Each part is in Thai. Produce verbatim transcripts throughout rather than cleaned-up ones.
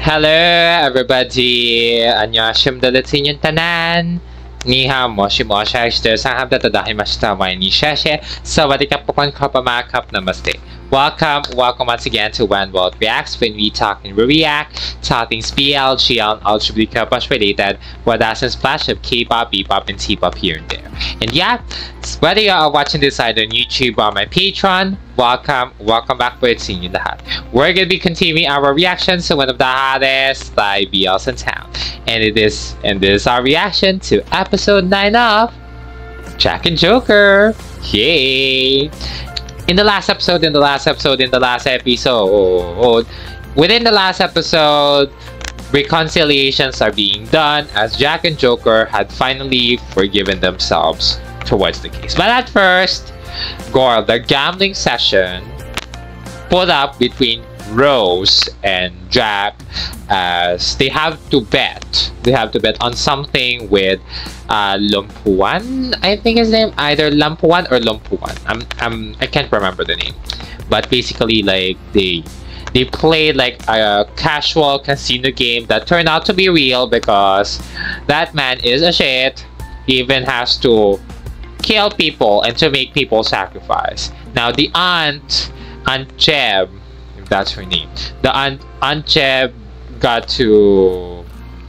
Hello everybody! 안녕하십니까 다들 tanan! 你好，我是我是的上海的大黑马是台湾，你谢谢，สวัสดีครับทุกคนครับประมาครับ Namaste. Welcome, welcome once again to One World Reacts. When we talk and we react, talk things B L, G L, and L G B T Q plus related, with us and splash of K-pop, B-pop, and T-pop here and there. And yeah, whether you are watching this either on YouTube or my Patreon, welcome, welcome back for seeing you in the hat. We're gonna be continuing our reactions to one of the hottest live B Ls in town, and it is, and this is our reaction to episode nine of Jack and Joker. Yay! In the last episode, in the last episode, in the last episode, within the last episode, reconciliations are being done as Jack and Joker had finally forgiven themselves towards the case. But at first, Gore, the gambling session put up between Rose and Jack as they have to bet. They have to bet on something with uh, Lumpuan, I think his name, either Lampuan or Lumpuan. I'm, I'm, I can't remember the name. But basically, like, they they played like a casual casino game that turned out to be real because that man is a shit. He even has to kill people and to make people sacrifice. Now, the aunt, Aunt Jeb, if that's her name, the Aunt, Aunt Jeb got to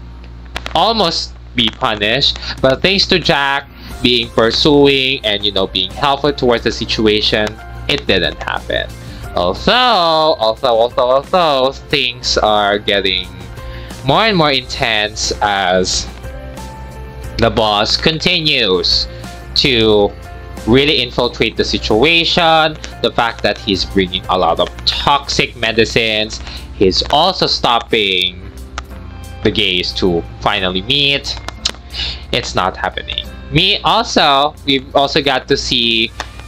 almost be punished, but thanks to Jack being pursuing and, you know, being helpful towards the situation, it didn't happen. Although, although, although, although things are getting more and more intense as the boss continues to really infiltrate the situation. The fact that he's bringing a lot of toxic medicines, he's also stopping the gays to finally meet. It's not happening. Me also, we've also got to see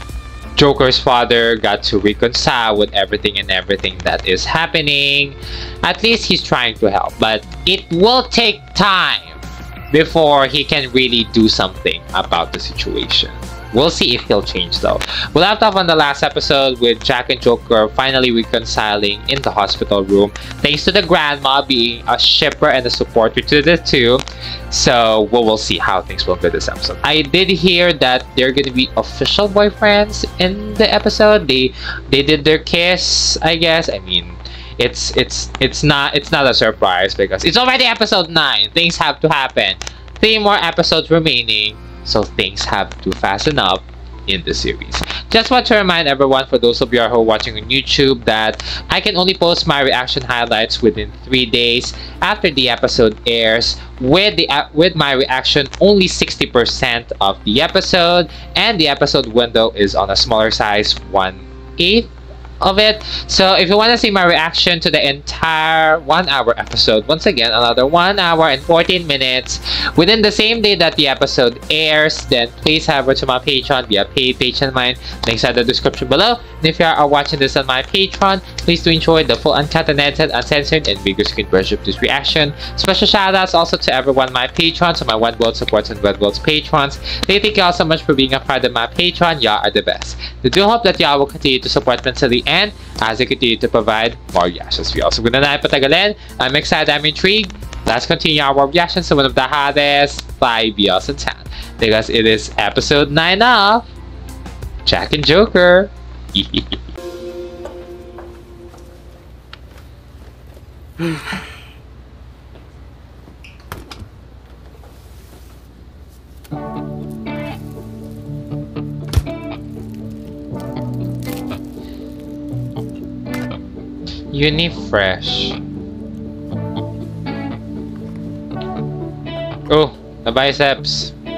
Joker's father got to reconcile with everything and everything that is happening. At least he's trying to help, but it will take time before he can really do something about the situation. We'll see if he'll change though. We left off on the last episode with Jack and Joker finally reconciling in the hospital room, thanks to the grandma being a shipper and a supporter to the two. So we will see how things will go this episode. I did hear that they're gonna be official boyfriends in the episode. They they did their kiss, I guess. I mean, it's it's it's not it's not a surprise because it's already episode nine. Things have to happen. Three more episodes remaining. So things have to fasten up in the series. Just want to remind everyone, for those of you who are watching on YouTube, that I can only post my reaction highlights within three days after the episode airs. With the uh, with my reaction only sixty percent of the episode, and the episode window is on a smaller size, one eighth of it. So if you want to see my reaction to the entire one hour episode, once again another one hour and fourteen minutes within the same day that the episode airs, then please head over to my Patreon via paid Patreon mine, links are in the description below. And if you are watching this on my Patreon, please do enjoy the full uncut, unedited, uncensored, and bigger screen version of this reaction. Special shout outs also to everyone my Patrons, so my One World supports and Red World's patrons. They thank you all so much for being a part of my Patreon. Y'all are the best. I do hope that y'all will continue to support mentally and as I continue to provide more reactions for y'all. So, gonna na patagalin. I'm excited, I'm intrigued. Let's continue our reactions to one of the hottest five B Ls in town, because it is episode nine of Jack and Joker. Unifresh. Oh, the biceps.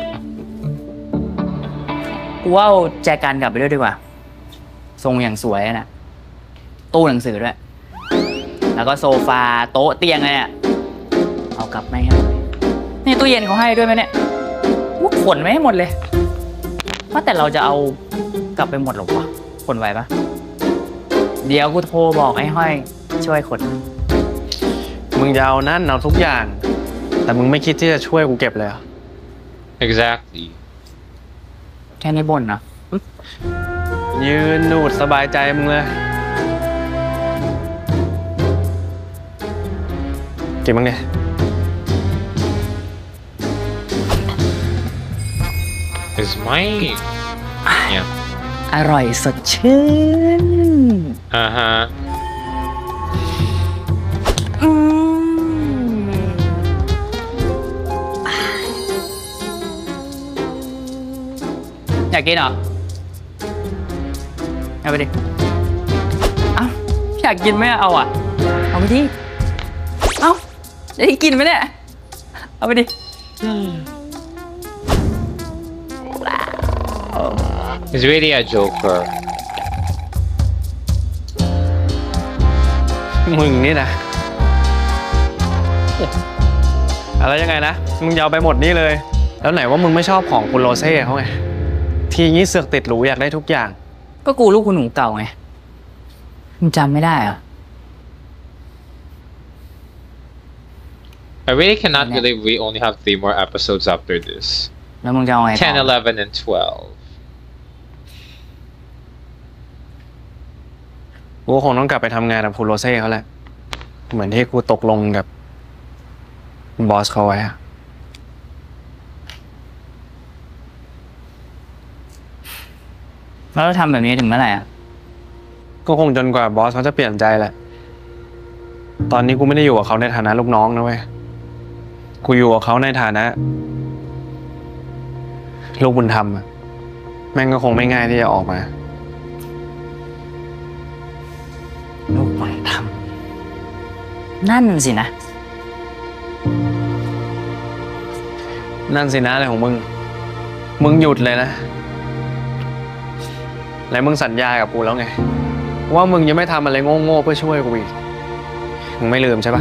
กูว่าเอาแจกันกลับไปด้วยดีกว่าทรงอย่างสวยน่ะตู้หนังสือด้วยแล้วก็โซฟาโต๊ะเตียงเลยเนี่ยเอากลับไม่ให้นี่ตู้เย็นเขาให้ด้วยไหมเนี่ยวุ้ขนไม่ให้หมดเลยว่าแต่เราจะเอากลับไปหมดหรอวะขนไหวปะเดี๋ยวกูโทรบอกไอ้ห้อยช่วยขนมึงจะเอานั่นเอาทุกอย่างแต่มึงไม่คิดที่จะช่วยกูเก็บเลยเหรอ Exactly. แค่นี้บ่นนะยืนหนูดสบายใจมึงเลยกกินบ้างเนี่ย Is my yeah อร่อยสดชื่นอ่าฮะอืมอยากกินเหรอเอาไปดิเอ้าอยากกินไหมเอาอ่ะเอาไปดิเอ้าจะได้กินไหมเนี่ยเอาไปดิ He's really a joker มึงนี่นะอะไรยังไงนะ มึงยาวไปหมดนี่เลย แล้วไหนว่ามึงไม่ชอบของคุณโรเซ่เขาไง ทีงี้เสือกติดหรูอยากได้ทุกอย่างก็กูลูกคุณหนูเก่าไงมึงจำไม่ได้เหรอ I really cannot believe we only have three more episodes after this แล้วมึงจะเอาไงต่อ ten, eleven, and twelve กูคงต้องกลับไปทำงานกับคุณโรเซ่เขาแหละ เหมือนที่กูตกลงกับบอสเขาไว้อะแล้วเราทำแบบนี้ถึงเมื่อไหร่อ่ะก็คงจนกว่าบอสเขาจะเปลี่ยนใจแหละ ตอนนี้กูไม่ได้อยู่กับเขาในฐานะลูกน้องนะเว้ย กูอยู่กับเขาในฐานะลูกบุญธรรมอะแม่งก็คงไม่ง่ายที่จะออกมาลูกบุญธรรมนั่นสินะนั่นสินะอะไรของมึง มึงหยุดเลยนะ แล้วมึงสัญญากับกูแล้วไง ว่ามึงยังไม่ทำอะไรโง่ๆเพื่อช่วยกูอีก มึงไม่ลืมใช่ปะ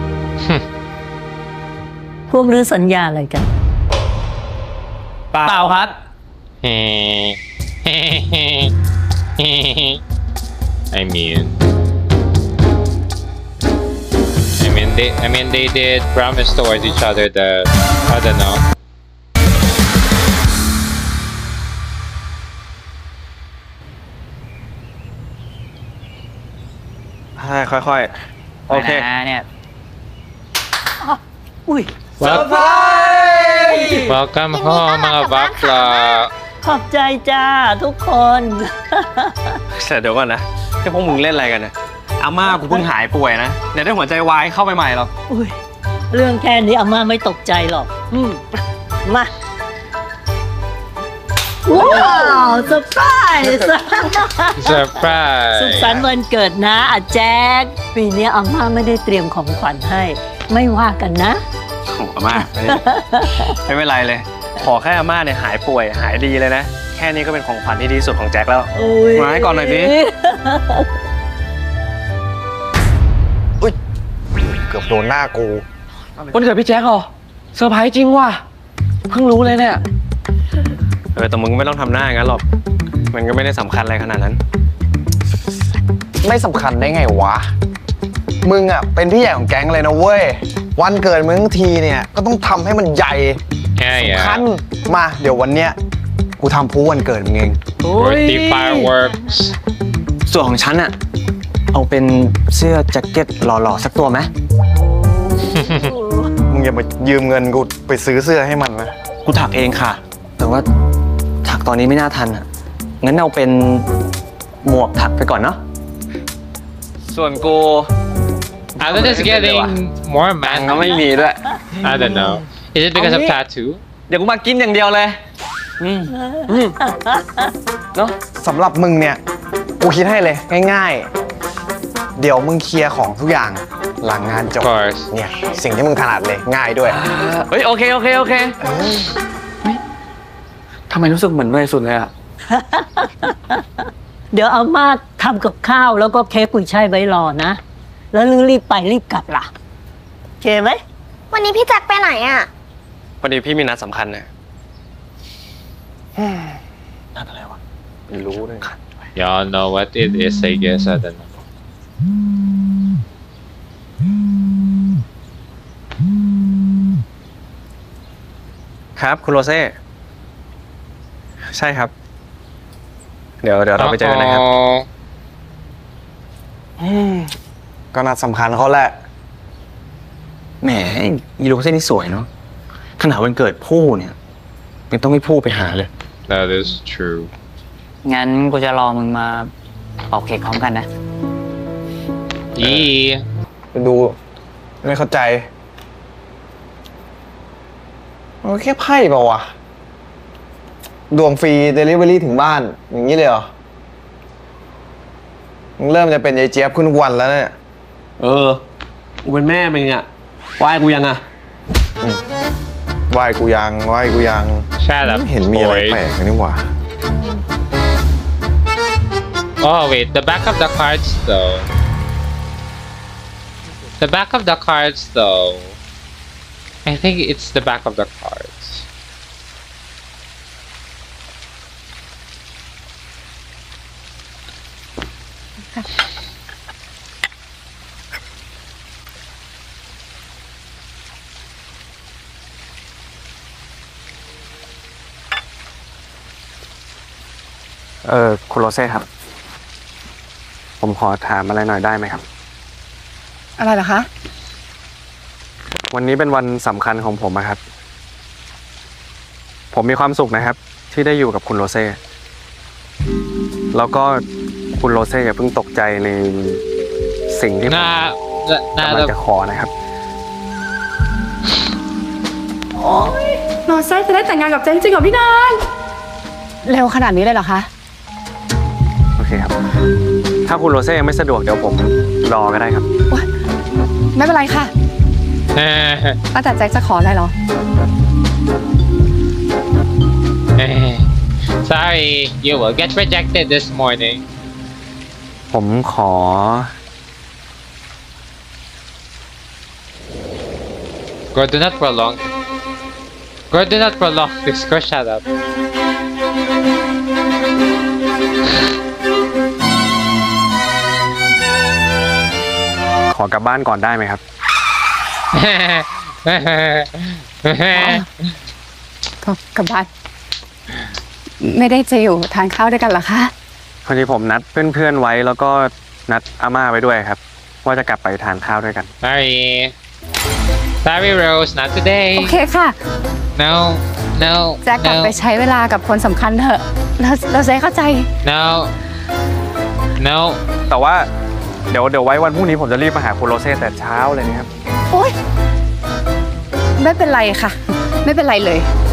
พวกรื้อสัญญาอะไรกันเปล่าครับ I mean I mean they I mean they did promise towards each other that I don't know ค่อยๆ โอเคนะเนี่ยอุ้ย Welcome home mga bakla ขอบใจจ้าทุกคนแต่เดี๋ยวก่อนนะที่พวกมึงเล่นอะไรกันเนี่ยอาม่ากูเพิ่งหายป่วยนะเดี๋ยวได้หัวใจวายเข้าไปใหม่หรอกอุ้ยเรื่องแค่นี้อาม่าไม่ตกใจหรอก อืมมา ว้าวเซอร์ไพรส์ Surprise สุขสันต์วันเกิดนะอาแจ๊กปีนี้อาม่าไม่ได้เตรียมของขวัญให้ ไม่ว่ากันนะโอ้อาม่าไม่เป็นไรเลย ขอแค่อาม่าเนี่ยหายป่วยหายดีเลยนะ แค่นี้ก็เป็นของขวัญที่ดีสุดของแจ็คแล้ว มาให้ก่อนหน่อยสิอุ้ยเกือบโดนหน้ากูวันเกิดพี่แจ็คเหรอเซอร์ไพรส์จริงว่ะเพิ่งรู้เลยเนี่ยเออแต่มึงไม่ต้องทำหน้าอย่างนั้นหรอกมันก็ไม่ได้สำคัญอะไรขนาดนั้นไม่สำคัญได้ไงวะ มึงอ่ะเป็นพี่ใหญ่ของแก๊งเลยนะเว้ย วันเกิดมึงทั้งทีเนี่ยก็ต้องทำให้มันใหญ่ Yeah สำคัญ yeah มาเดี๋ยววันเนี้ยกูทำพูวันเกิดมึงเอง Birthday fireworks ส่วนของฉันอะเอาเป็นเสื้อแจ็คเก็ตหล่อๆสักตัวไหมมึงอย่ามายืมเงินกูไปซื้อเสื้อให้มันนะกูถักเองค่ะ แต่ว่าถักตอนนี้ไม่น่าทันอะงั้นเอาเป็นหมวกถักไปก่อนเนาะส่วนกู I think it's getting more ตัง man ค์ก็ไม่มีด้วย I don't know Is it because of tattoo เดี๋ยวกูมากินอย่างเดียวเลย อืมอืมเนาะสำหรับมึงเนี่ยกูคิดให้เลยง่ายๆ เดี๋ยวมึงเคลียร์ของทุกอย่างหลังงานจ Of บ course เนี่ยสิ่งที่มึงถนัดเลยง่ายด้วยเฮ้ยโอเคโอเคโอเคทำไมรู้สึกเหมือนวัยสุดเลยอะเดี๋ยวอาม่าทำกับข้าวแล้วก็เค้กกุยช่ายไว้รอนะ แล้วรีบไปรีบกลับล่ะโอเคไหมวันนี้พี่แจ็คไปไหนอ่ะพอดีพี่มีนัดสำคัญนะนัดอะไรวะไม่รู้เลย Y'all know what it is I guess I don't know ครับคุณโรเซ่ใช่ครับ เดี๋ยวเดี๋ยวเราไปเจอกันนะครับ Uh-oh. ก็นัดสำคัญเขาแหละแหมอีโรเซ่นี่สวยเนาะขนาดวันเกิดผู้เนี่ยยังต้องให้ผู้ไปหาเลย That is true. งั้นกูจะรอมึงมาเป่าเค้กพร้อมกันนะ Yeah. ดูไม่เข้าใจมันแค่ไพ่เปล่าวะดวงฟรีเดลิเวอรี่ถึงบ้านอย่างนี้เลยเหรอมึงเริ่มจะเป็นยายเจี๊ยบขึ้นทุกวันแล้วเนี่ยเออกูเป็นแม่มึงอ่ะไหว้กูยังอ่ะไหว้กูยังไหว้กูยัง Shut up, ไม่เห็นมีอะไรแปล boy. กเลยนี่หว่า Oh wait, the back of the cards though. The back of the cards though. I think it's the back of the cards. เออคุณโรเซ่ครับ ผมขอถามอะไรหน่อยได้ไหมครับอะไรเหรอคะวันนี้เป็นวันสำคัญของผมนะครับ ผมมีความสุขนะครับ ที่ได้อยู่กับคุณโรเซ่แล้วก็คุณโรเซ่อย่าเพิ่งตกใจในสิ่งที่ผม Nah, nah, กำลัง nah, จะขอนะครับโรเซ่จะได้แต่งงานกับเจนจริงเหรอพี่นานเร็วขนาดนี้เลยเหรอคะโอเคครับ ถ้าคุณโรเซ่ยังไม่สะดวกเดี๋ยวผมรอก็ได้ครับไม่เป็นไรค่ะตั้งแต่แจ็คจะขออะไรเหรอ Sorry, you will get rejected this morning. ผมขอ Go, do not prolong. Go, do not prolong this. Go, shut up. ขอกลับบ้านก่อนได้ไหมครับกลับบ้าน ไม่ได้จะอยู่ทานข้าวด้วยกันเหรอคะพอดีผมนัดเพื่อนๆไว้แล้วก็นัดอาม่าไว้ด้วยครับ ว่าจะกลับไปทานข้าวด้วยกัน Sorry. Sorry, Rose. Not โอ today. เคค่ะ No. No. แจ็คกลับ No. ไปใช้เวลากับคนสำคัญเถอะเราเราจะเข้าใจ No. No. แต่ว่าเดี๋ยวเดี๋ยวไว้วันพรุ่งนี้ผมจะรีบมาหาคุณโรเซ่แต่เช้าเลยนะครับโอ๊ย ไม่เป็นไรค่ะ ไม่เป็นไรเลย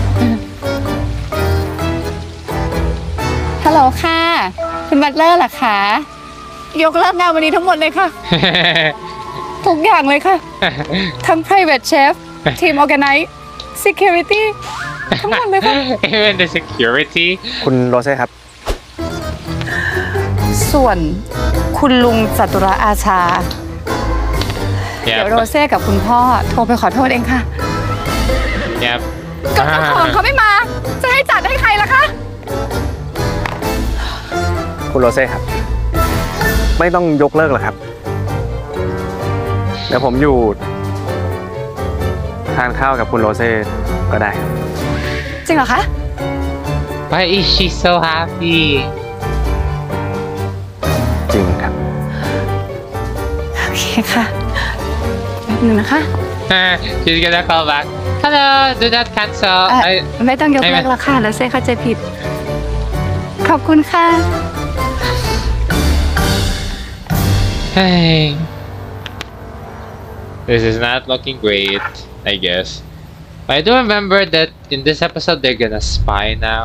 ฮัลโหลค่ะ คุณบัตเลอร์เหรอคะ ยกเลิกงานวันนี้ทั้งหมดเลยค่ะ ทุกอย่างเลยค่ะ ทั้ง private chef ทีม organize security ทั้งหมดเลยค่ะ Even the security. คุณโรเซ่ครับส่วนคุณลุงจัตุรอาชา เดี๋ยว Yep. โรเซ่กับคุณพ่อโทรไปขอโทษเองค่ะ Yep. ก็เจ้าของเขาไม่มา จะให้จัดให้ใครล่ะคะคุณโรเซ่ครับ ไม่ต้องยกเลิกหรอกครับ เดี๋ยวผมอยู่ทานข้าวกับคุณโรเซ่ก็ได้ครับจริงเหรอคะ Why is she so happy? จริงครับโอเคค่ะแป๊บนึงนะคะ She's gonna call back. Hello, do not cancel. เอ่อ I, ไม่ต้องยกเลิกแล้วค่ะแล้วเซ่เข้าใจผิด ขอบคุณค่ะ hey. This is not looking great, I guess. I do remember that in this episode they're gonna spy now.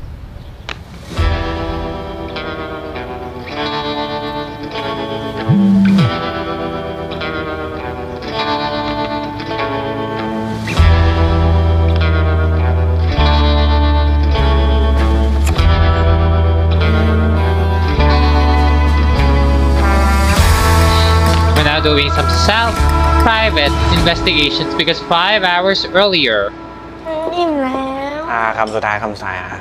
We're now doing some self-private investigations because five hours earlier. อิ่มแล้วอ่าคำสุดท้ายคำสุดท้ายอ่ะ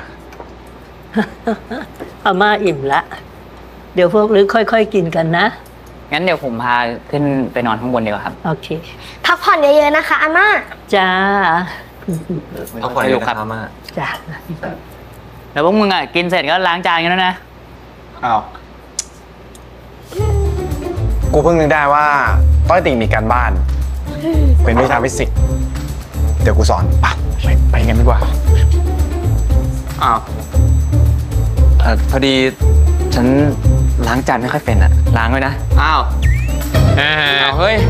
อาม่าอิ่มละ เดี๋ยวพวกลือค่อยๆกินกันนะงั้นเดี๋ยวผมพาขึ้นไปนอนข้างบนดีกว่าครับโอเคพักผ่อนเยอะๆนะคะอาม่าจ้าเอาผ่อนอยู่ครับอาม่าจ้าแล้วพวกมึงอ่ะกินเสร็จก็ล้างจานกันแล้วนะอ้าวกูเพิ่งนึกได้ว่าต้อยติ่งมีการบ้านเป็นวิชาฟิสิกส์เดี๋ยวกูสอนไปไปไปกันดีกว่าอ้าวเอ่อพอดีฉันล้างจานไม่ค่อยเป็นอะล้างไว้นะ อ้าวอ่าอ้าวเฮ้ย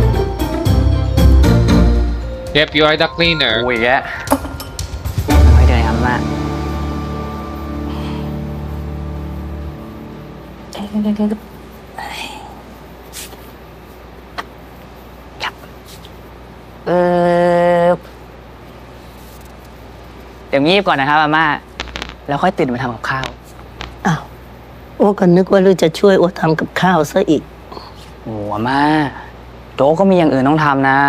Yep you are the cleaner โอ้ยแกไม่ได้ครับมาเออเดี๋ยวงีบก่อนนะครับอาม่าแล้วค่อยตื่นมาทำกับข้าวอ้าวโอ้ก็นึกว่าลูกจะช่วยโอ้ทำกับข้าวซะอีกโอ้อาม่าโจ๊กก็มีอย่างอื่นต้องทำนะ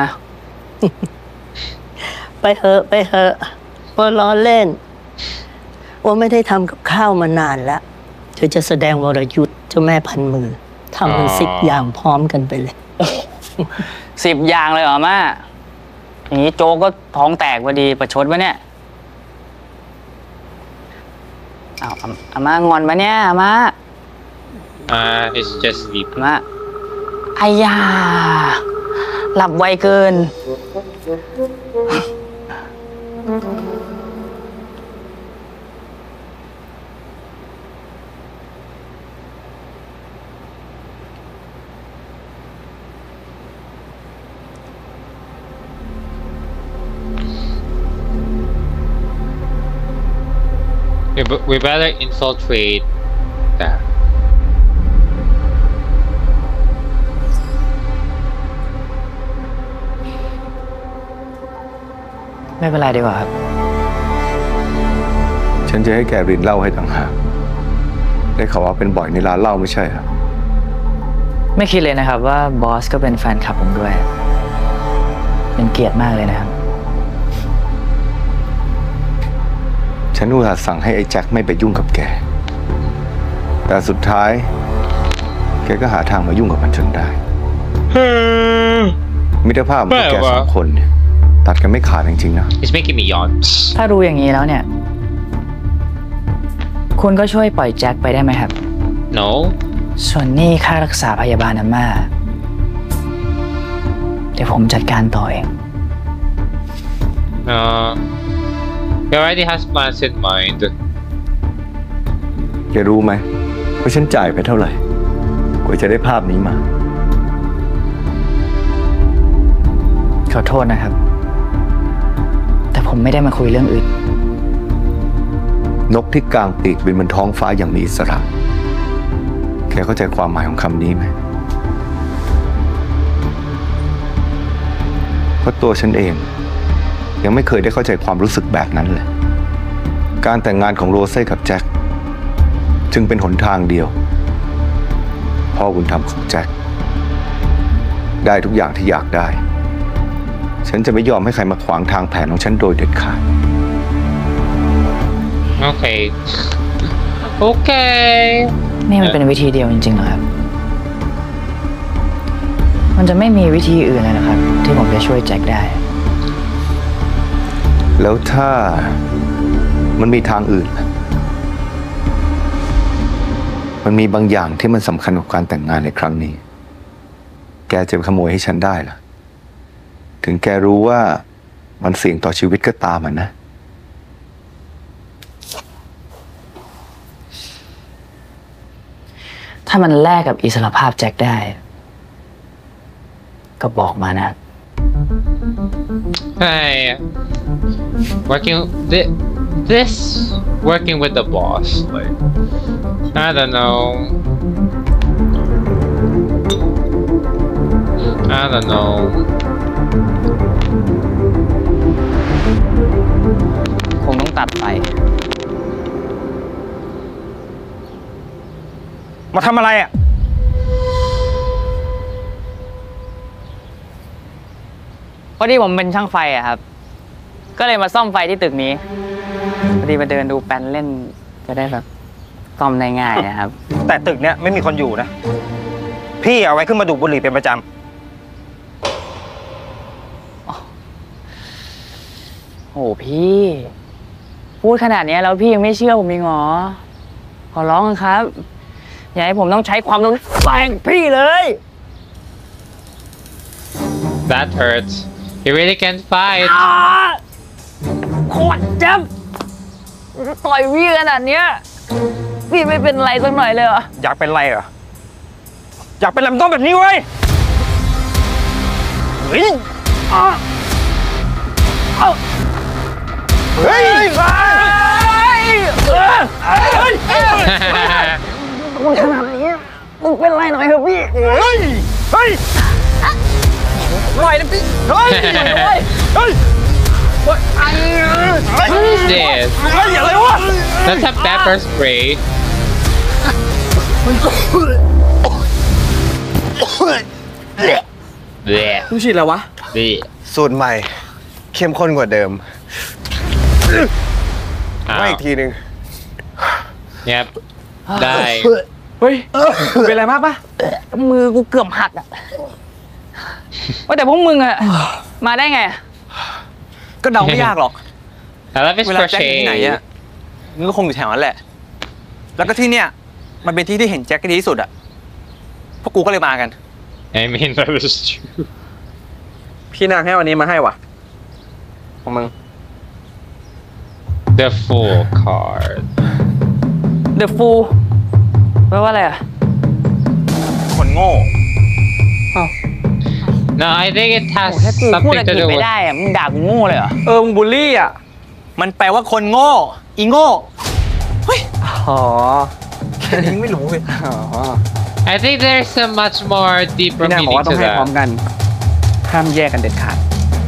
ไปเถอะไปเถอะว่าล้อเล่นว่าไม่ได้ทำกับข้าวมานานแล้วเธอจะแสดงวรยุทธ์เจ้าแม่พันมือทำมันสิบอย่างพร้อมกันไปเลยสิบอย่างเลยเหรออาม่าอย่างนี้โจ๊กก็ท้องแตกพอดีประชดวะเนี่ยเอาอาอาม่างอนปะเนี่ยอาม่าอ่า it's just sleep อาม่าอายาหลับไวเกิน we, b- we better infiltrate that ไม่เป็นไรดีกว่าครับฉันจะให้แกรินเหล้าให้ต่างหากได้ข่าวว่าเป็นบ่อยในร้านเหล้าไม่ใช่เหรอไม่คิดเลยนะครับว่าบอสก็เป็นแฟนคลับผมด้วย เป็นเกียรติมากเลยนะครับฉันอุตส่าห์สั่งให้ไอ้แจ็คไม่ไปยุ่งกับแก แต่สุดท้าย แกก็หาทางมายุ่งกับมันจนได้ มิตรภาพของพวกแกสองคนเนี่ยตัดกันไม่ขาดจริงๆนะ it's making me yawn ถ้ารู้อย่างนี้แล้วเนี่ย คุณก็ช่วยปล่อยแจ็คไปได้ไหมครับ no ส่วนหนี้ค่ารักษาพยาบาลอาม่าเดี๋ยวผมจัดการต่อเอง no he already has plans in mind แกรู้ไหมว่าฉันจ่ายไปเท่าไหร่กว่าจะได้ภาพนี้มาขอโทษนะครับ แต่ผมไม่ได้มาคุยเรื่องอื่นนกที่กลางปีกบินบนท้องฟ้าอย่างมีอิสระ แกเข้าใจความหมายของคำนี้ไหมเพราะตัวฉันเอง ยังไม่เคยได้เข้าใจความรู้สึกแบบนั้นเลย การแต่งงานของโรเซ่กับแจ็คจึงเป็นหนทางเดียวพ่อบุญธรรมของแจ็คได้ทุกอย่างที่อยากได้ ฉันจะไม่ยอมให้ใครมาขวางทางแผนของฉันโดยเด็ดขาดโอเค โอเคนี่มันเป็นวิธีเดียวจริงๆเหรอครับ มันจะไม่มีวิธีอื่นเลยนะครับ ที่ผมจะช่วยแจ็คได้แล้วถ้ามันมีทางอื่นล่ะมันมีบางอย่างที่มันสำคัญกับการแต่งงานในครั้งนี้ แกจะขโมยให้ฉันได้ล่ะ ถึงแกรู้ว่ามันเสี่ยงต่อชีวิตก็ตามอ่ะนะถ้ามันแลกกับอิสรภาพแจ็คได้ ก็บอกมานะ Hey, working thi- this working with the boss, like I don't know. I don't know. คงต้องตัดไปมาทำอะไรอ่ะพอดีผมเป็นช่างไฟอะครับ ก็เลยมาซ่อมไฟที่ตึกนี้ พอดีมาเดินดูแปลนเล่นจะได้แบบซ่อมได้ง่ายนะครับแต่ตึกเนี้ยไม่มีคนอยู่นะ พี่เอาไว้ขึ้นมาดูดบุหรี่เป็นประจโอ้พี่ พูดขนาดนี้แล้วพี่ยังไม่เชื่อผมอีกเหรอ ขอร้องครับ อย่าให้ผมต้องใช้ความรุนแรงพี่เลย That hurts. He really can't fight โคตรเจ็บต่อยพี่ขนาดเนี้ยพี่ไม่เป็นไรสักหน่อยเลยเหรออยากเป็นไรเหรออยากเป็นลำต้นแบบนี้เว้ยเฮ้ยอ่ะเอาเฮ้ยไปเฮ้ยเฮ้ยมึงขนาดนี้มึงเป็นไรหน่อยเถอะพี่เฮ้ยเฮ้ยหน่อยนะพี่เฮ้ยเฮ้ยเฮ้ย What is this? เฮ้ยอะไรวะ That's a pepper spray. เbleh มึงฉีดอะไรวะ bleh สูตรใหม่ เข้มข้นกว่าเดิมอ้าวไม่อีกทีหนึ่ง Yep ได้เฮ้ยเป็นอะไรมากปะมือกูเกือบหักอ่ะว่าแต่พวกมึงอะมาได้ไงก็เดาไม่ยากหรอก I love his เวลาแจ็คอยู่ที่ไหน crochet อะมึงก็คงอยู่แถวนั้นแหละ แล้วก็ที่เนี่ยมันเป็นที่ที่เห็นแจ็คได้ดีที่สุดอะพวกกูก็เลยมากัน I mean that is true พี่นางให้วันนี้มาให้วะของมึง The full card The Fool แปลว่าอะไรอ่ะคนโง่ No I think it has ถ้ากูพูด something อัง to กฤษ do ไม่ with ได้อ่ะมึงด่ากูโง่เลยเหรอเออมึงบูลลี่อ่ะมันแปลว่าคนโง่อีโง่อ๋อแค่นี้ไม่รู้เลยอ๋อ I think there's a much more deeper พี่นางบอก meaning ว่าต้อ to งให้พร้อม that กัน ห้ามแยกกันเด็ดขาด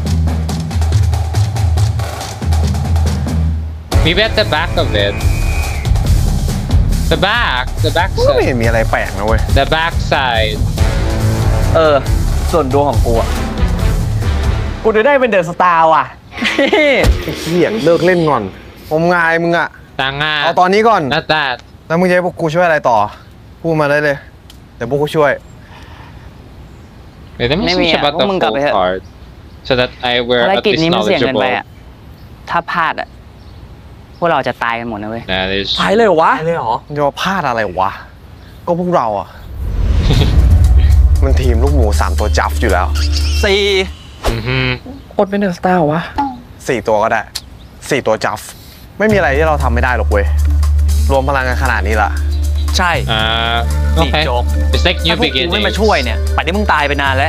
Maybe at the back of it The back The back ก็ไม่เห็ side นมีอะไรแปลกนะเว้ย The back side เออ ส่วนดวงของกูอ่ะ กูจะได้เป็นเดอะสตาร์ว่ะไอ้เหี้ยเลิกเล่นก่อนผมงายมึงอะ Tanga เอาตอนนี้ก่อน Not that แล้วมึงจะให้พวกกูช่วยอะไรต่อ พูดมาได้เลย เดี๋ยวพวกกูช่วย Wait, let me ไม่มี search อ่ะ about พว the กมึงกลับ full ไปเถอะ card So that I were ภาร at กิจ least นี้มันเสี่ยงเกินไป knowledgeable อ่ะ ถ้าพลาดอ่ะ พวกเราจะตายกันหมดนะเว้ย That is หายเลยเหรอวะเลยเหรอจะมาพลาดอะไรวะ ก็พวกเราอะ มันทีมลูกหมูสามตัวจับอยู่แล้วสี่ Mhm อดเป็นเดอะสตาร์วะสี่ตัวก็ได้สี่ตัวจับไม่มีอะไรที่เราทำไม่ได้หรอกเว้ย รวมพลังกันขนาดนี้ละใช่ Uh นี่ Okay โจ๊ก It's like ถ้า new พวกกูไม่ beginning มาช่วยเนี่ยป่านนี้มึงตายไปนานแล้ว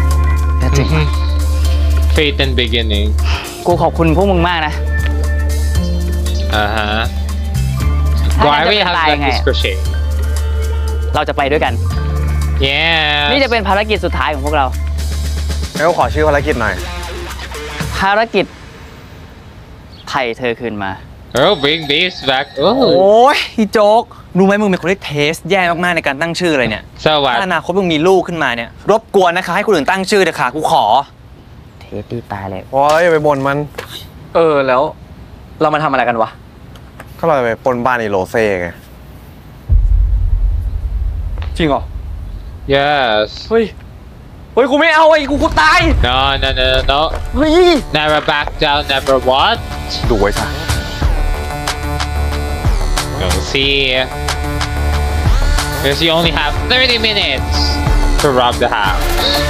Fate and beginning กูขอบคุณพวกมึงมากนะ Uh-huh ถ้า Why งั้นจะ we เป็น have ตาย that ไง this อะ crochet เราจะไปด้วยกัน Yeah นี่จะเป็นภารกิจสุดท้ายของพวกเราแล้วก็ขอชื่อภารกิจหน่อยภารกิจไถ่เธอคืนมา Oh bring babes back โอ้ Oh ยพี่โจ๊ก รู้ไหมมึงเป็นคนที่เทสแย่มากๆในการตั้งชื่อเลยเนี่ย So ถ้า what อนาคตมึงมีลูกขึ้นมาเนี่ย รบกวนนะคะให้คนอื่นตั้งชื่อเถอะค่ะกูขอเทสตี้ตายเลยพอแล้วอย่าไปบ่นมันเออ แล้ว เรามาทำอะไรกันวะก็เราจะไปปล้นบ้านไอ้โรเซ่ไงจริงเหรอ Yes เฮ้ย เฮ้ย กูไม่เอาไอ้กูกูตาย No no no no no เฮ้ย Never back down never what ดูไว้ซะ We'll see Because you only have thirty minutes to rob the house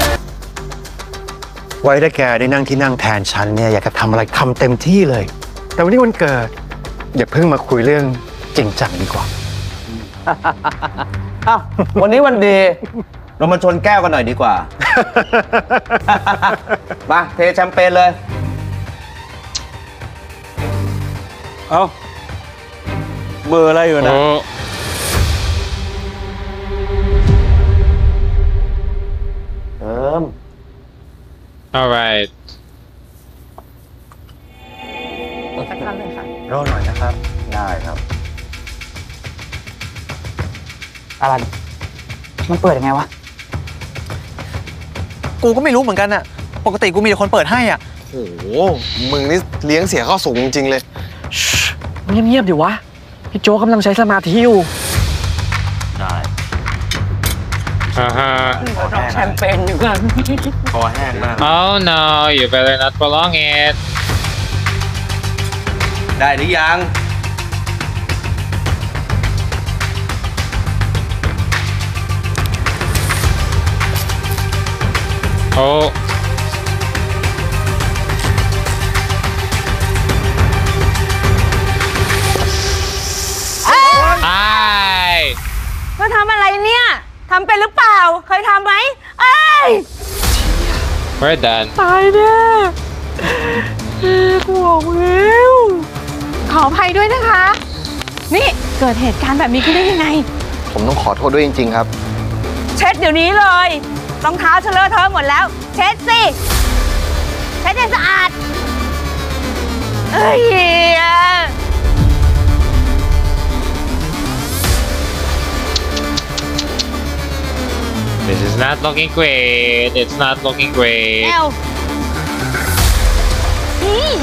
ไว้ถ้าแกได้นั่งที่นั่งแทนฉันเนี่ยอยากจะทำอะไรทำเต็มที่เลย แต่วันนี้วันเกิด อย่าเพิ่งมาคุยเรื่องจริงจังดีกว่าอ้าว วันนี้วันดีเรามาชนแก้วกันหน่อยดีกว่า มาเทแชมเปญเลยเอ้า เบอร์อะไรอยู่นะ Oh เอิม Alright สักครั้งเลยค่ะรอหน่อยนะครับ ได้ครับอารัน มันเปิดยังไงวะกูก็ไม่รู้เหมือนกันอะปกติกูมีแต่คนเปิดให้อ่ะโอ้โห มึงนี่เลี้ยงเสียข้าวสูงจริงๆเลยเงียบๆดิวะ พี่โจกำลังใช้สมาธิอยู่ได้ Uh-huh แชมเปญอยู่กันคอแห้งมาก Oh no you better not prolong it ได้หรือยัง Oh มาทำอะไรเนี่ยทำเป็นหรือเปล่าเคยทำไหมเอ้ย We're done ตายแน่กูบอกแล้วขออภัยด้วยนะคะ นี่เกิดเหตุการณ์แบบนี้ขึ้นได้ยังไงผมต้องขอโทษด้วยจริงๆครับเช็ดเดี๋ยวนี้เลยรองเท้าเชลเลอะเทอะหมดแล้ว เช็ดสิเช็ดให้สะอาดเอ้ย This is not looking great it's not looking แอ great ลอืม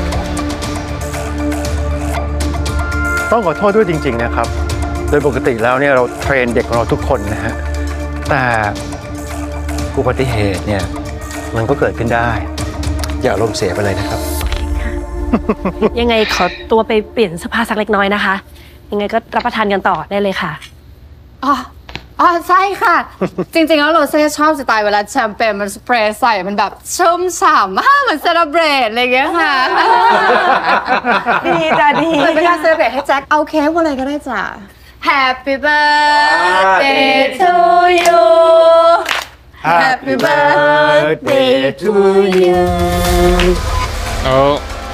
ต้องขอโทษด้วยจริงๆนะครับ โดยปกติแล้วเนี่ยเราเทรนเด็กของเราทุกคนนะฮะ แต่อุบัติเหตุเนี่ยมันก็เกิดขึ้นได้ อย่าลมณ์เสียไปเลยนะครับยังไงขอตัวไปเปลี่ยนเสื้อผ้าสักเล็กน้อยนะคะ ยังไงก็รับประทานกันต่อได้เลยค่ะอ๋ออ๋อใช่ค่ะ จริงๆแล้วโรเซ่ชอบสไตล์เวลาแชมเปญมันสเปรย์ใส่มันแบบชุ่มฉ่ำมากเหมือนเซเลบรตอะไรอย่างเงี้ยค่ะดีจ้ะดีเหมือนเป็นการเซเลบรตให้แจ็คเอาเค้กอะไรก็ได้จ้ะ Happy birthday to you Happy birthday to you Oh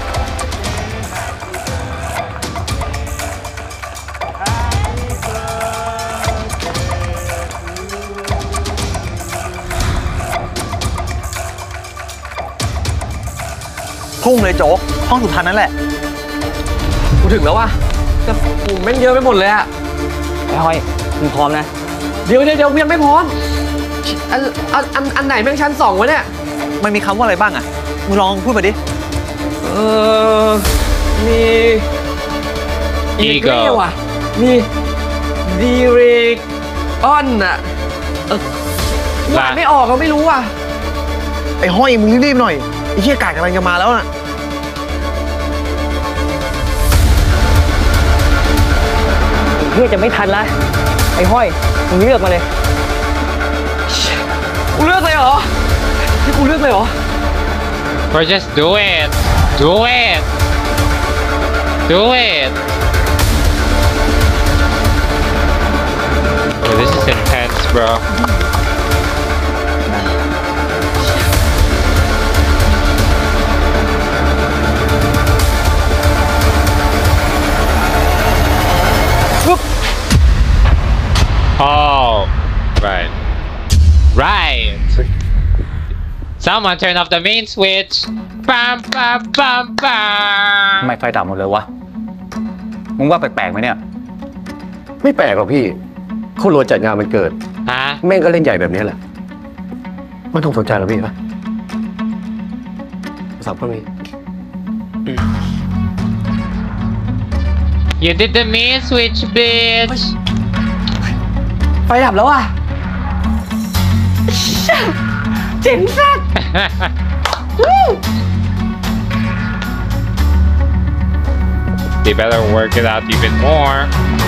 พุ่งเลยโจ๊กห้องสุดท้ายนั่นแหละกูถึงแล้วว่ะแต่ปุ่มแม่งเยอะไปหมดเลยอะไอ้ห้อยมึงพร้อมนะเดี๋ยวเดี๋ยวเดี๋ยวยังไม่พร้อมอันอันอันอันไหนแม่งชั้นสองวะเนี่ยมันมีคำว่าอะไรบ้างอะมึงลองพูดมาดิเออมี Ego ว่ะมีดีเรกออนอะเออว่าไม่ออกก็ไม่รู้ว่ะไอ้ห้อยมึงรีบๆหน่อยไอ้เหี้ยกาดกำลังจะมาแล้วน่ะเพื่อจะไม่ทันละไอ้ห้อยมึงเลือกมาเลยกูเลือกเลยเหรอนี่กูเลือกเลยเหรอ Or just do it do it do it oh, this is intense bro Oh, right. Right. Someone turn off the main switch. Bam, bam, bam, bam. ทำไมไฟดับหมดเลยวะ มึงว่าแปลกๆไหมเนี่ยไม่แปลกหรอกพี่คนรวยจัดงานมันเกิดฮะแม่งก็เล่นใหญ่แบบนี้แหละไม่ต้องสนใจหรอกพี่ปะสับก็มี You did the main switch, bitch. ไฟดับแล้วอ่ะเจ๋งสัส They better work it out even more.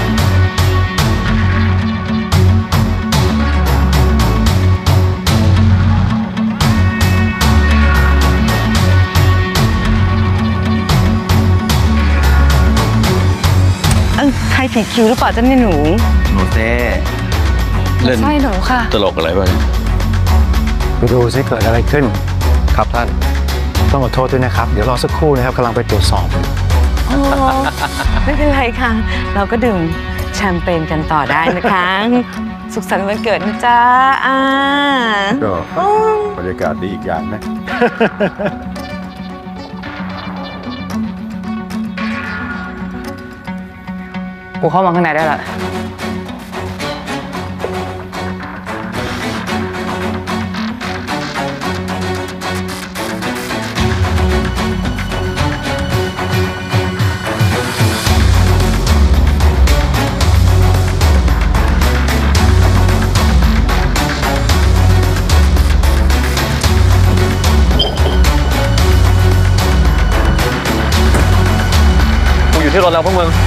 เออใครผิดคิวหรือเปล่าจ๊ะเนี่ยหนูโรเซ่เล่นใช่หนูค่ะตลกอะไรบ้างไปดูซิเกิดอะไรขึ้น ครับท่าน ต้องขอโทษด้วยนะครับ เดี๋ยวรอสักครู่นะครับกำลังไปตรวจสอบโอ้ไม่เป็นไรค่ะ เราก็ดื่มแชมเปญกันต่อได้นะคะ สุขสันต์วันเกิดนะจ๊ะอ่าก็บรรยากาศดีอีกอย่างนะกูเข้ามาข้างในได้ละกูอยู่ที่รถแล้วพวกมึง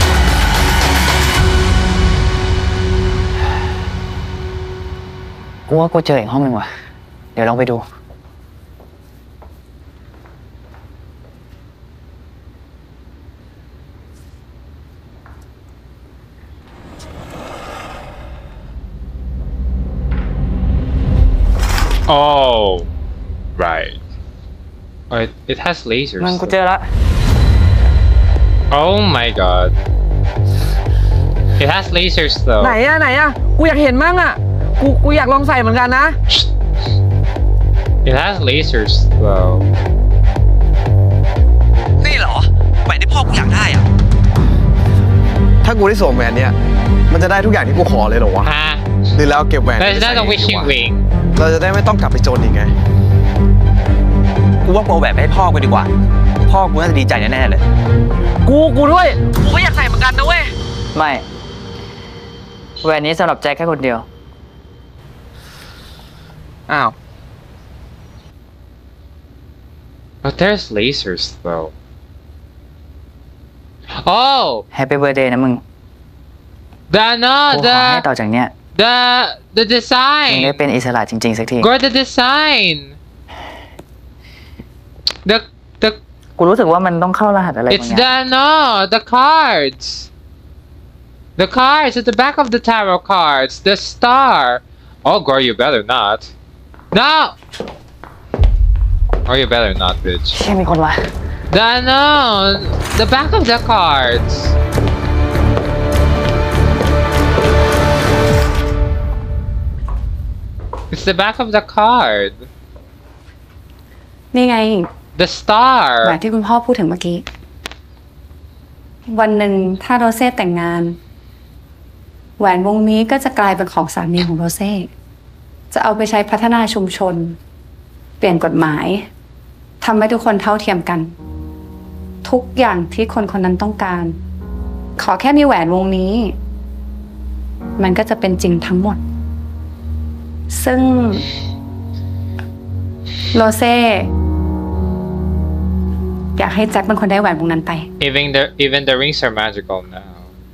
กูว่ากูเจออีกห้องหนึ่งว่ะ เดี๋ยวลองไปดู Oh, right. Oh, it, it has lasers. มันกูเจอละ Oh my god. It has lasers though. ไหนอะไหนอะกูอยากเห็นมั่งอะกูกูอยากลองใส่เหมือนกันนะ It has lasers though. นี่เหรอแหวนที่พ่อกูอยากได้อะถ้ากูได้สวมแหวนเนี่ยมันจะได้ทุกอย่างที่กูขอเลยเหรอวะหรือแล้วเก็บแหวน That's not a wishing ring. เราจะได้ไม่ต้องกลับไปจนอีกไงกูว่ากูเอาแหวนไปให้พ่อกูดีกว่าพ่อกูน่าจะดีใจแน่ๆเลยกูกูด้วยกูก็อยากใส่เหมือนกันนะเว้ยไม่แหวนนี้สำหรับแจ็คแค่คนเดียวอ้าว But there's lasers though. Oh! Happy birthday นะมึง The no กูขอให้ the ต่อจากเนี้ย the the มึงได้ design. เป็นอิสระจริงๆสักที Go the design. The the กูรู้สึกว่ามันต้องเข้ารหัสอะไรบาง It's อย่าง the no the cards. The cards at the back of the tarot cards. The star. Oh, girl, you better not. No. Oh, you better not, bitch. เชี่ยมีคนวะ The no, the back of the cards. It's the back of the card. นี่ไง The star. แหวนที่คุณพ่อพูดถึงเมื่อกี้ วันหนึ่งถ้าโรเซ่แต่งงานแหวนวงนี้ก็จะกลายเป็นของสามีของโรเซ่จะเอาไปใช้พัฒนาชุมชน เปลี่ยนกฎหมายทำให้ทุกคนเท่าเทียมกัน ทุกอย่างที่คนคนนั้นต้องการ ขอแค่มีแหวนวงนี้ มันก็จะเป็นจริงทั้งหมด ซึ่งโรเซ่อยากให้แจ็คเป็นคนได้แหวนวงนั้นไป Even the even the rings are magical now.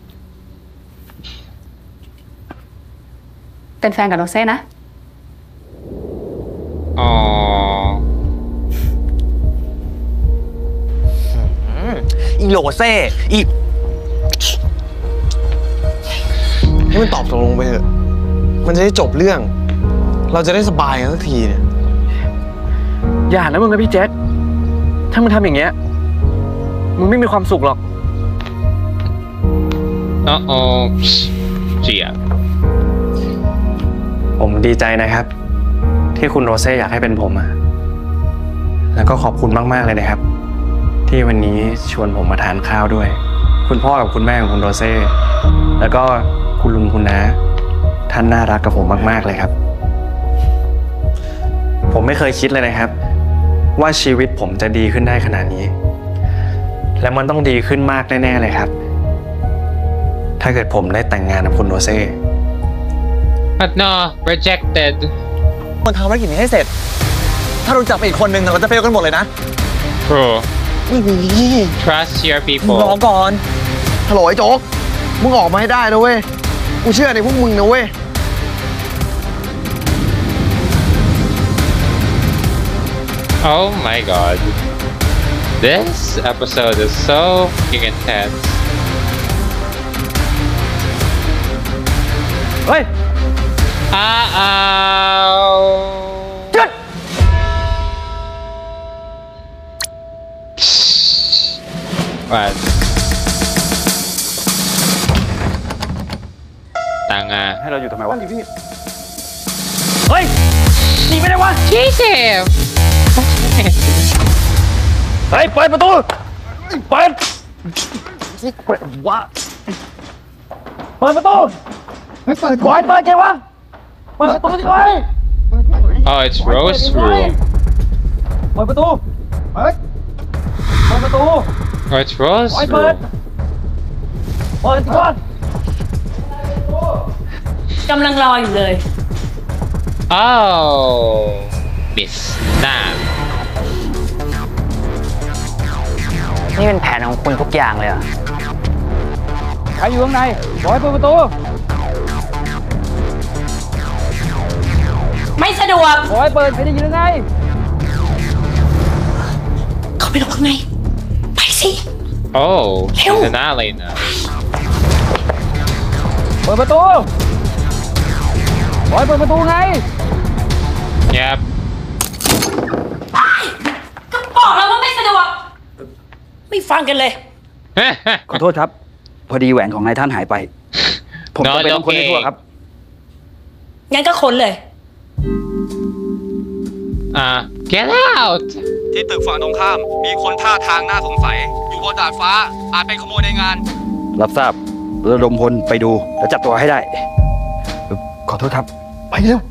เป็นแฟนกับโรเซ่นะ Aww. อีโลเซ่อีให้มันตอบตกลงไปเถอะมันจะได้จบเรื่อง เราจะได้สบายกันสักทีเนี่ยอย่านะมึงนะพี่แจ็คถ้ามึงทำอย่างเงี้ยมึงไม่มีความสุขหรอก Uh-oh. Gia. ผมดีใจนะครับ ที่คุณโรเซ่อยากให้เป็นผมอะแล้วก็ขอบคุณมากๆเลยนะครับ ที่วันนี้ชวนผมมาทานข้าวด้วย คุณพ่อกับคุณแม่ของคุณโรเซ่แล้วก็คุณลุงคุณน้าท่านน่ารักกับผมมากๆเลยครับ ผมไม่เคยคิดเลยนะครับ ว่าชีวิตผมจะดีขึ้นได้ขนาดนี้ และมันต้องดีขึ้นมากแน่ๆเลยครับ ถ้าเกิดผมได้แต่งงานกับคุณโรเซ่ But no, rejected. มันทำภารกิจนี้ให้เสร็จถ้ารู้จักไปอีกคนนึงเราจะเฟลกันหมดเลยนะ Bro. Trust your รอ people. ก่อนฮัลโหลไอ้โจ๊กมึงออกมาให้ได้นะเว้ยกูเชื่อในพวกมึงนะเว้ย Oh my god. This episode is so fucking intense. เฮ้ย Uh-oh. จุด What? Tanga. ให้เราอยู่ทำไมวะเฮ้ยหนีไม่ได้วะ Jesus. เฮ้ยเปิดประตูเปิดวะเปิดประตูเปิดก่อนเปิดไงวะเปิดประตูสิเว้ย Oh, it's Rose Room. เปิดประตูเปิดเปิดประตู Oh, it's Rose เปิด Room. เปิดก่อนกำลังรออยู่เลย Oh, Miss Nam. นี่เป็นแผนของคุณทุกอย่างเลยเหรอใครอยู่ข้างในบอกให้เปิดประตูไม่สะดวกบอกให้เปิดไม่ได้ยินยังไงเขาไปรอข้างใน ไปสิ Oh, Ew. she's an ally now. เปิดประตูบอกให้เปิดประตูไง Yep. ก็บอกแล้วว่าไม่สะดวก ไม่ฟังกันเลยขอโทษครับ พอดีแหวนของนายท่านหายไป ผมจะไปต้องค้นให้ทั่วครับงั้นก็ค้นเลยอ่า get out ที่ตึกฝั่งตรงข้าม มีคนท่าทางน่าสงสัย อยู่บนดาดฟ้า อาจเป็นขโมยในงานรับทราบระดมพลไปดูแล้วจับตัวให้ได้ ขอโทษครับ ไปเร็ว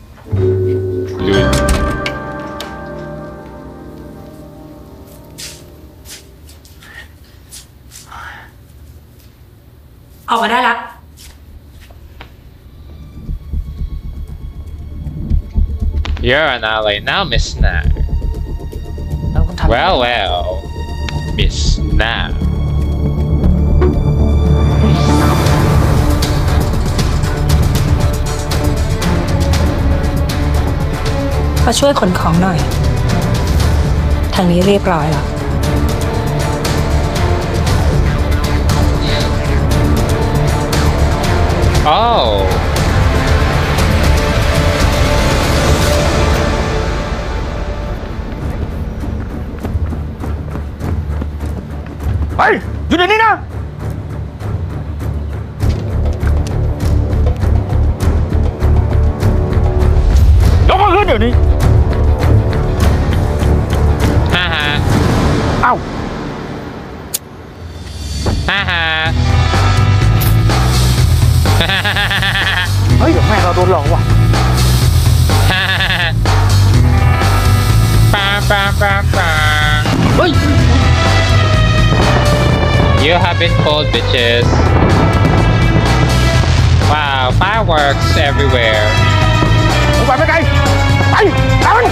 ออกมาได้ละ You're an ally now, Miss Snag. Well, well, Miss Snag. มาช่วยขนของหน่อย ทางนี้เรียบร้อยแล้ว Oh. ไปอยู่ในนี้นะยกมือขึ้นเดี๋ยวนี้ฮ่าฮ่าเอ้าฮ่าฮ่าเฮ้ยเดี๋ยวแม่เราโดนหลอกว่ะปาปาปาปาเฮ้ย You have been called bitches. Wow, fireworks everywhere. ไปไปไกลไปตามมัน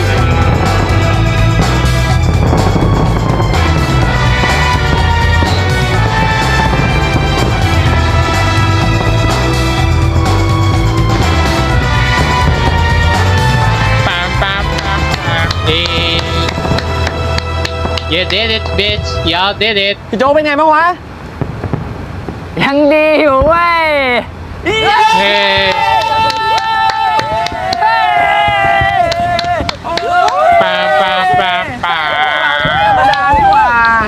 Pam pam pam pam. Hey. You did it, bitch. Y'all did it. พี่โจเป็นไงบ้างวะยังดีอยู่เว้ย Hey. Pam pam pam pam. ธรรมดาดีกว่า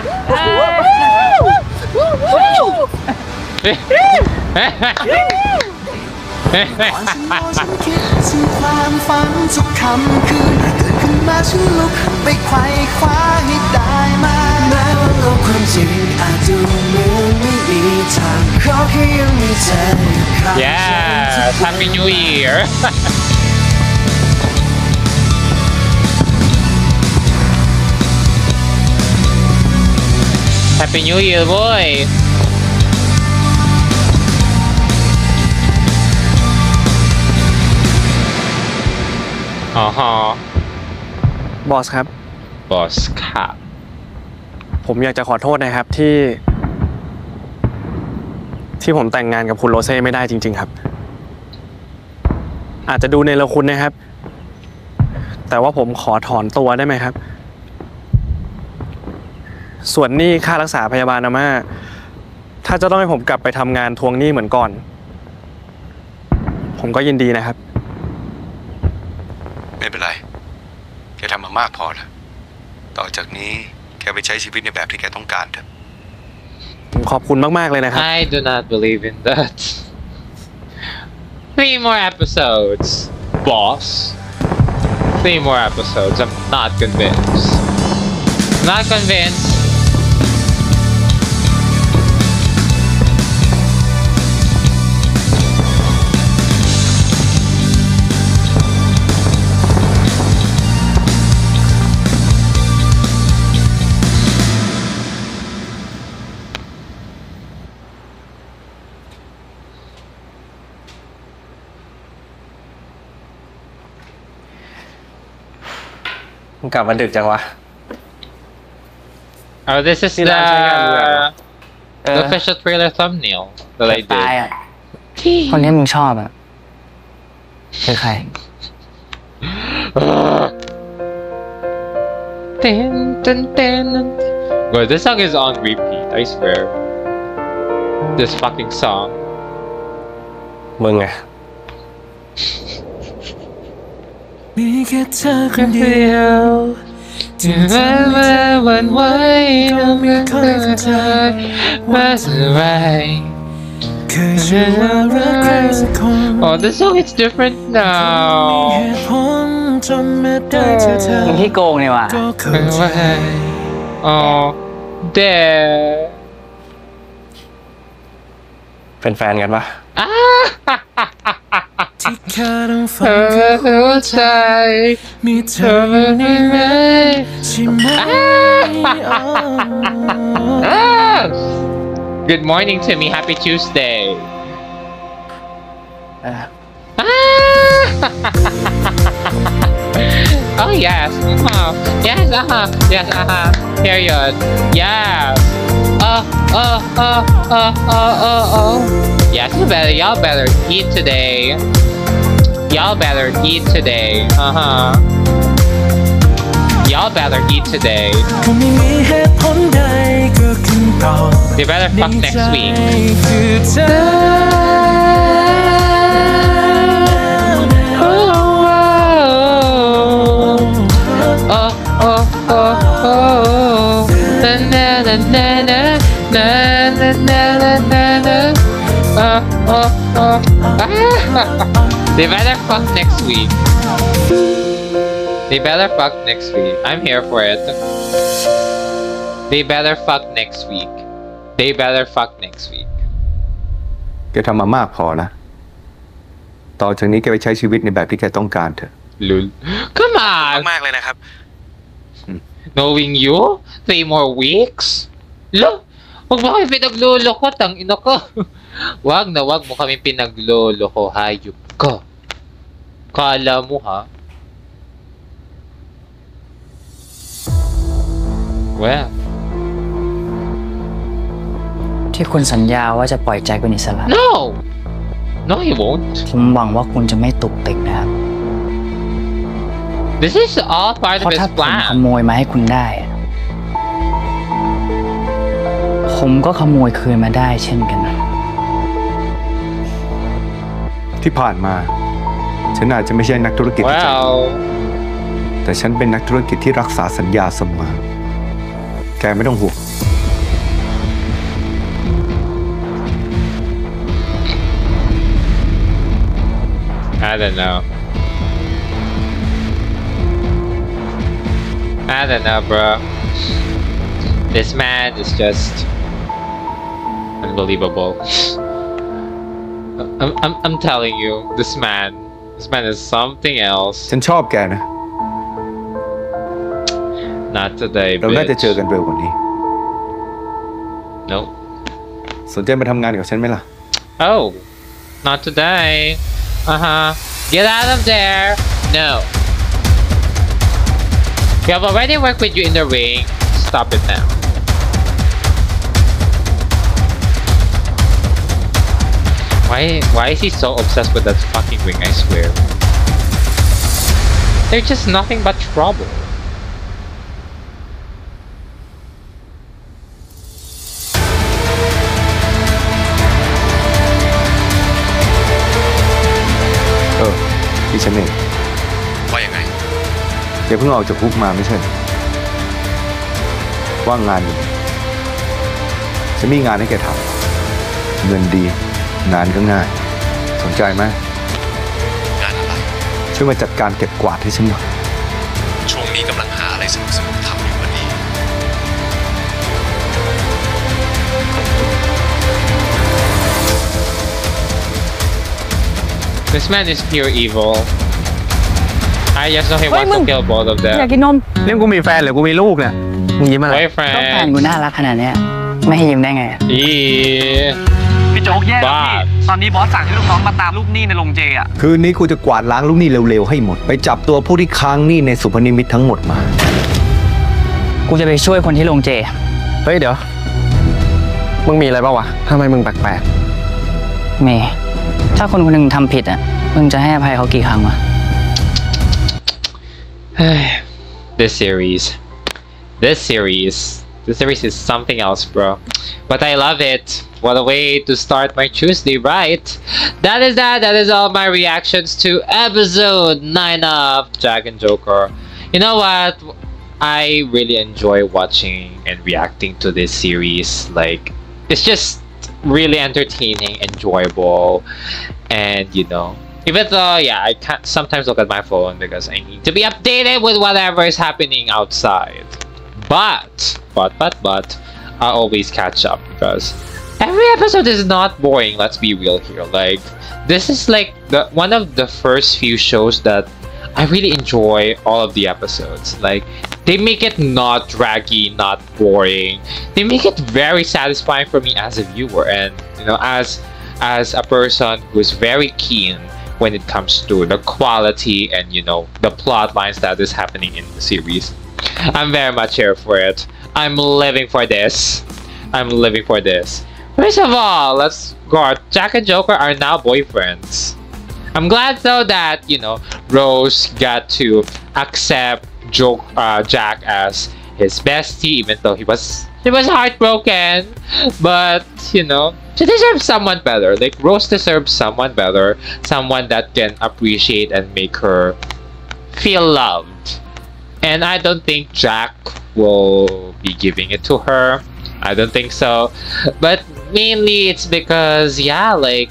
ถึงความฝันทุกคำคืนเกิดขึ้นมาฉันลุกไปไขว่คว้าให้ได้มาแม้ว่าโลกความจริงอาจดูเหมือนไม่มีทางขอแค่ยังมีเธออยู่ข้าง Yes, Happy New Year. Happy New Year, boy. Uh huh. บอสครับ Boss ครับผมอยากจะขอโทษนะครับที่ ที่ผมแต่งงานกับคุณโรเซ่ไม่ได้จริงๆครับ อาจจะดูเนรคุณนะครับ แต่ว่าผมขอถอนตัวได้ไหมครับ ส่วนหนี้ค่ารักษาพยาบาลอาม่าถ้าจะต้องให้ผมกลับไปทำงานทวงหนี้เหมือนก่อน ผมก็ยินดีนะครับไม่เป็นไร แกทำมามากพอแล้ว ต่อจากนี้แกไปใช้ชีวิตในแบบที่แกต้องการเถอะผมขอบคุณมากๆเลยนะครับ I do not believe in that. Three more episodes, boss. Three more episodes. I'm not convinced. Not convinced. มึงกลับมาดึกจังวะ Oh, this is the, the official trailer thumbnail that I ตายอ่ะ did. คนนี้มึงชอบอ่ะคือใคร Dun, dun, dun, dun. Well, this song is on repeat, I swear. This fucking song. มึงไงมีแค่เธอคนเดียวที่ทำให้หวั่นไหวก็ไม่ค่อยเข้าใจว่าอะไรเคยเชื่อว่ารักใครสักคน Oh, the song is different now. เหตุผลจนไม่ได้เจอเธอมึงที่โกงนี่ว่ะก็เข้าใจ Oh, there. เป็นแฟนกันปะที่แค่ต้องฟัเธงอเข้าใจมีเธอในไหมใช่ไหม Good morning to me. Happy Tuesday. Oh yes. Uh-huh. Yes. Uh-huh. Yes. Uh-huh. Period. Yes. Uh. Uh. Uh. Uh. Uh. Uh. Uh. Yes. You better. Y'all better eat today. Y'all better eat today. Uh-huh. Y'all better eat today. ก็ไม่มีเหตุผลใดก็คำตอบ They better fuck next week. คือเธอ Oh, oh, oh, oh. Na na na na na na na na na na na. Oh, oh, oh. They better fuck next week. They better fuck next week. I'm here for it. They better fuck next week. They better fuck next week. แกทำมามากพอนะ ต่อจากนี้แกไปใช้ชีวิตในแบบที่แกต้องการเถอะ Lul. Come on. มากเลยนะครับ Knowing you? Three more weeks? Lo? Huwag mo kami pinaglolo ko, tangina ko. Wag na wag mo kami pinaglolo ko, hayop ka. Kala mo ha? Well. ที่คุณสัญญาว่าจะปล่อยใจคุณอิสระ No! No, he won't. ผมหวังว่าคุณจะไม่ตุกติกนะครับ This is all part เพราะ of ถ้า his ผมข plan. โมยมาให้คุณได้ ผมก็ขโมยคืนมาได้เช่นกันนะที่ผ่านมา ฉันอาจจะไม่ใช่นักธุรกิจที่ใจดี Well. แต่ฉันเป็นนักธุรกิจที่รักษาสัญญาเสมอ แกไม่ต้องห่วง I don't know. I don't know, bro. This man is just unbelievable. I'm, I'm, I'm telling you, this man, this man is something else. ฉันชอบแกนะ Not today, เราน่าจะเจอ bitch. กันเร็วกว่านี้ Nope. สนใจมาทำงานกับฉันไหมล่ะ Oh, not today. Uh-huh. Get out of there. No. We have already worked with you in the ring. Stop it now. Why why is he so obsessed with that fucking ring, I swear? They're just nothing but trouble. Oh, ที่ฉันเองว่ายังไงแกเพิ่งออกจากคุกมาไม่ใช่เหรอว่างงานอยู่ฉันมีงานให้แกทำเงินดี งานก็ง่าย สนใจไหมงานอะไรช่วยมาจัดการเก็บกวาดให้ฉันหน่อยช่วงนี้กำลังหาอะไรสนุกๆทำอยู่พอดี This man is pure evil. I just know he Wait, wants to Mung. kill both of อยาก them. กินนมเรื่องกูมีแฟนหรือกูมีลูกเนี่ยมึงยิ้มอะไรก็แฟน Boyfriend. กูน่ารักขนาดเนี้ยไม่ให้ยิ้มได้ไง Yeah. พี่โจ๊กแย่แล้วพี่บ้าตอนนี้บอสสั่งให้ลูกน้องมาตามลูกหนี้ในโรงเจอ่ะคืนนี้กูจะกวาดล้างลูกหนี้เร็วๆให้หมด ไปจับตัวผู้ที่ค้างหนี้ในสุพนิมิตทั้งหมดมากูจะไปช่วยคนที่โรงเจเฮ้ยเดี๋ยว มึงมีอะไรป่าวะทำไมมึงแปลกเมย์ถ้าคนคนหนึ่งทำผิดอ่ะ มึงจะให้อภัยเขากี่ครั้งวะ This series. This series. The series is something else, bro. But I love it. What a way to start my Tuesday, right? That is that. That is all my reactions to episode nine of Jack and Joker. You know what? I really enjoy watching and reacting to this series. Like, it's just really entertaining, enjoyable, and you know, even though, yeah, I can't sometimes look at my phone because I need to be updated with whatever is happening outside. But, but, but, but, I always catch up because every episode is not boring, let's be real here. Like, this is like the one of the first few shows that I really enjoy all of the episodes. Like, they make it not draggy, not boring. They make it very satisfying for me as a viewer, and you know, as as a person who's very keen when it comes to the quality and you know the plot lines that is happening in the series. I'm very much here for it. I'm living for this. I'm living for this. First of all, let's go. Jack and Joker are now boyfriends. I'm glad though that, you know, Rose got to accept Joke, uh, Jack as his bestie, even though he was he was heartbroken. But, you know, she deserves someone better. Like, Rose deserves someone better. Someone that can appreciate and make her feel loved. And I don't think Jack will be giving it to her. I don't think so. But mainly it's because, yeah, like,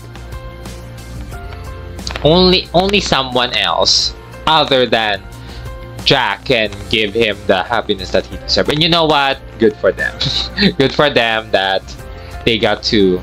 only only someone else other than Jack can give him the happiness that he deserves. And you know what? Good for them. Good for them that they got to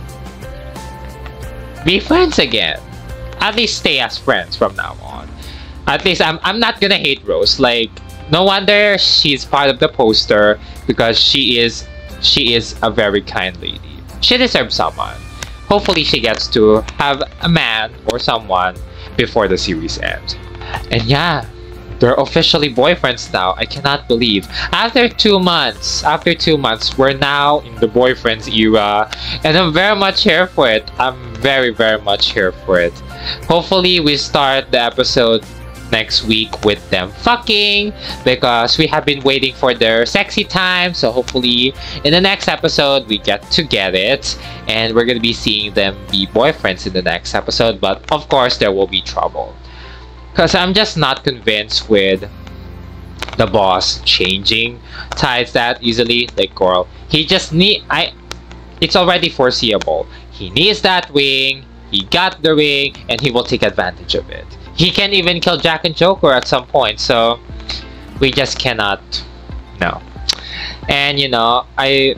be friends again. At least stay as friends from now on. At least I'm I'm not gonna hate Rose. Like, no wonder she's part of the poster because she is she is a very kind lady. She deserves someone. Hopefully she gets to have a man or someone before the series ends. And yeah, they're officially boyfriends now. I cannot believe. After two months, after two months, we're now in the boyfriends era. And I'm very much here for it. I'm very, very much here for it. Hopefully we start the episode next week with them fucking, because we have been waiting for their sexy time. So hopefully in the next episode we get to get it, and we're gonna be seeing them be boyfriends in the next episode. But of course there will be trouble, because I'm just not convinced with the boss changing tides that easily. Like, girl, he just need I it's already foreseeable. He needs that ring, he got the ring, and he will take advantage of it. He can even kill Jack and Joker at some point, so we just cannot, no. And you know, I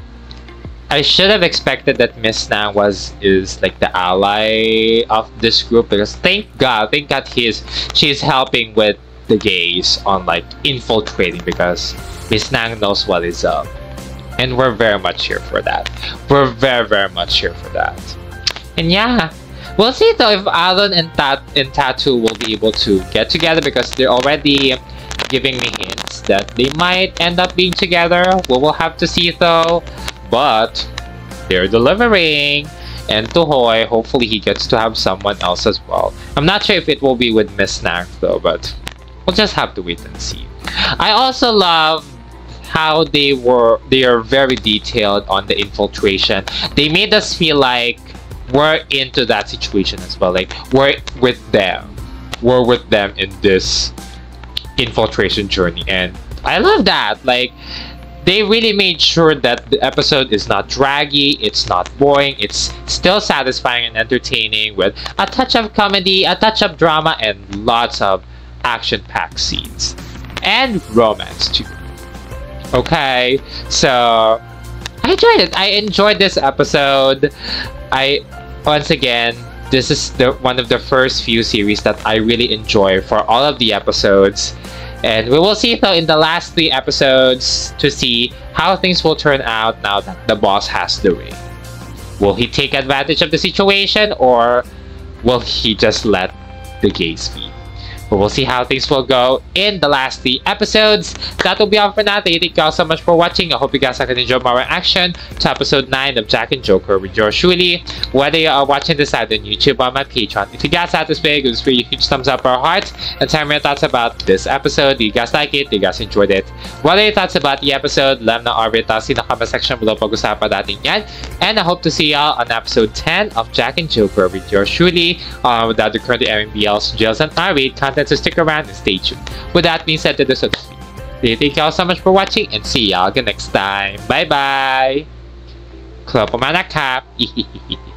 I should have expected that Miss Nang was is like the ally of this group, because thank God, thank God he's she's helping with the gays on like infiltrating, because Miss Nang knows what is up, and we're very much here for that. We're very very much here for that. And yeah. We'll see though if Alan and Tat and Tattoo will be able to get together, because they're already giving me hints that they might end up being together. We will have to see though. But they're delivering. And Tuhoy, hopefully he gets to have someone else as well. I'm not sure if it will be with Miss Nang though, but we'll just have to wait and see. I also love how they were they are very detailed on the infiltration. They made us feel like we're into that situation as well. Like, we're with them. We're with them in this infiltration journey. And I love that. Like, they really made sure that the episode is not draggy, it's not boring, it's still satisfying and entertaining with a touch of comedy, a touch of drama, and lots of action-packed scenes. And romance too. Okay, so I enjoyed it. I enjoyed this episode. I Once again, this is the one of the first few series that I really enjoy for all of the episodes. And we will see though in the last three episodes to see how things will turn out now that the boss has the ring. Will he take advantage of the situation, or will he just let the gays be? But we'll see how things will go in the last three episodes. That will be all for now. Thank you guys so much for watching. I hope you guys have enjoyed my reaction to episode nine of Jack and Joker with yours truly. Whether you are watching this either on YouTube or my Patreon. If you guys like this video, give this video a huge thumbs up or heart. And tell me your thoughts about this episode. Do you guys like it? Do you guys enjoyed it? What are your thoughts about the episode? Let me know over in the comment section below. Pag-usapan natin yan. And I hope to see y'all on episode ten of Jack and Joker with yours truly. Uh, without the currently airing B Ls, Jails, and R-rated content, so stick around and stay tuned. With that being said, to this one, thank you all so much for watching and see y'all again next time. Bye bye! ครบประมาณนะครับ